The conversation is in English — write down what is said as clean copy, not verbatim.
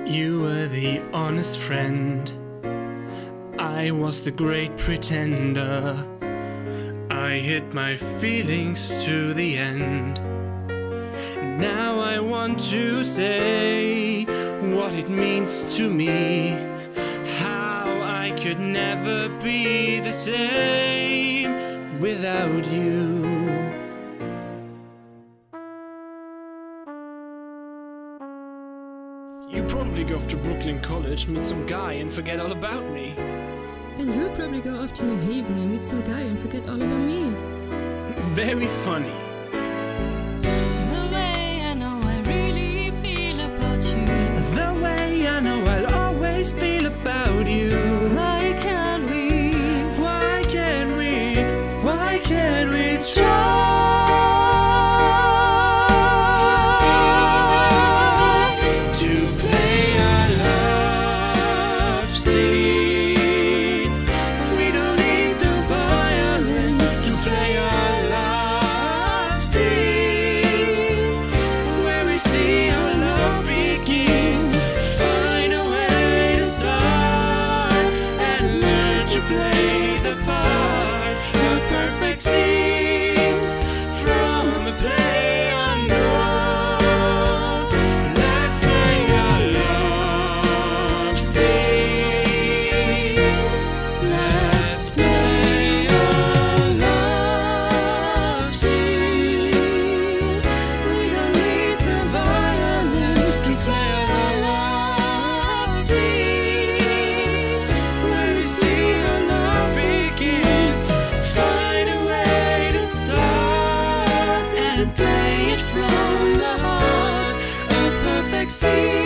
You were the honest friend, I was the great pretender. I hid my feelings to the end. Now I want to say what it means to me, how I could never be the same without you. You probably go off to Brooklyn College, meet some guy and forget all about me. And you'll probably go off to New Haven and meet some guy and forget all about me. Very funny. The way I know I really feel about you. The way I know I'll always feel about you. Why can't we? Why can't we? Why can't we try to play our love scene? We don't need the violence to play our love scene, where we see our love begins. Find a way to start and learn to play the part, the perfect scene from a play unknown. Let's play our love scene. Let's play our love scene. We don't need the violence to play our love scene, where we see our love begins. Find a way to start and play it from the heart, a perfect scene.